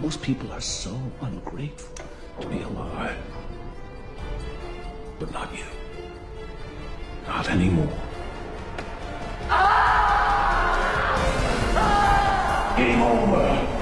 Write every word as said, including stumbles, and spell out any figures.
Most people are so ungrateful to be alive. But not you. Not anymore. Game over.